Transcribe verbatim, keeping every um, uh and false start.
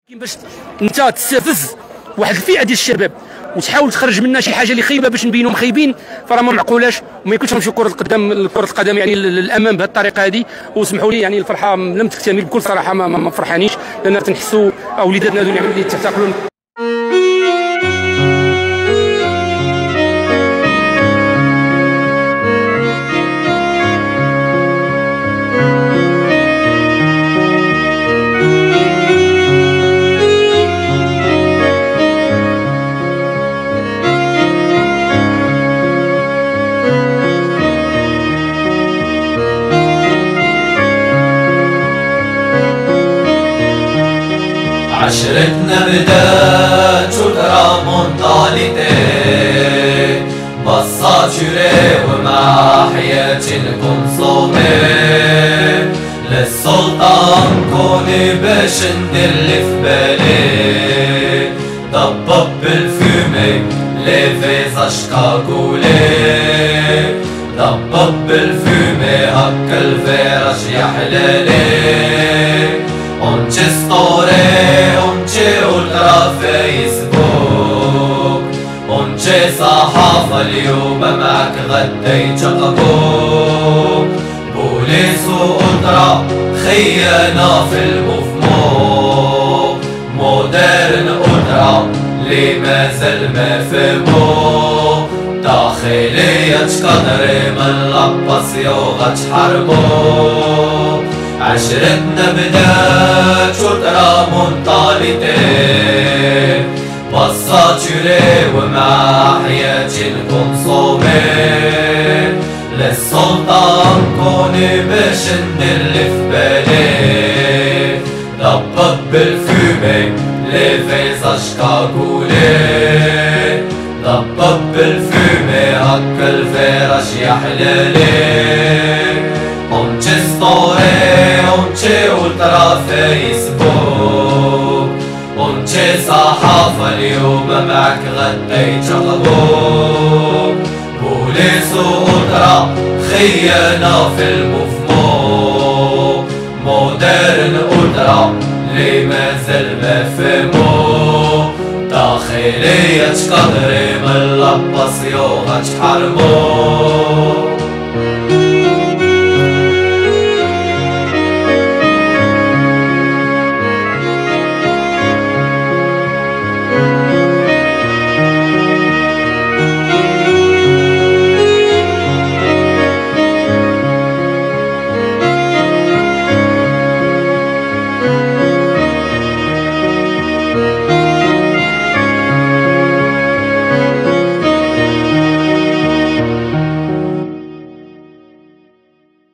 باش انت تستفز واحد الفئه ديال الشباب وتحاول تخرج منها شي حاجه اللي خايبه باش نبينهم خايبين، فراه ما معقولاش وما يكونش غنمشيو كره القدم كره القدم يعني للامام بهذه الطريقه هذه. وسمحوا لي يعني الفرحه لم تكتمل بكل صراحه، ما, ما فرحانيش لان تنحسوا اوليداتنا هذو اللي تعتقلون. عشرتنا بدات ترى منطالتي بصاتوري ومع حياتي نكون صومي للسلطان كوني باش ندير اللي في بالي ضبب بالفومي لي فيزاج كاكولي ضبب بالفومي هكا الفيراج يا حلالي اونتي ستوري اونتي اولترا فيسبوك اونتي صحافة اليوم معك غدا يتقبوك بوليس واولترا خيانة في الموفمون مودرن اولترا لي مازال ما فهمو داخلية تقدري من لاباسيو غتحرمو عشرتنا بدات وترى منطالتي بصاتوري ومع حياتي نكون صومي للسلطان كوني باش ندير اللي في بالي ضبط بالفومي لي فيزاج كاكولي ضبط بالفومي هكا الفيراج يا حلالي اونتي ستوري اونتي اولترا فيسبوك اونتي صحافة اليوم معك غدا يتقبوك بوليس واولترا خيانة في الموفمون مودرن اولترا لي مازال ما فهمو داخلية تقدري من لاباسيو غتحرمو